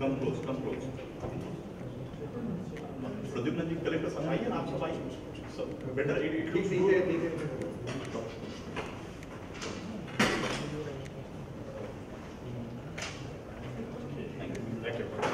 Come close, come close. Pradyumna ji, collector साहब आइए ना, आप सब आइए. So better it looks good. Thank you.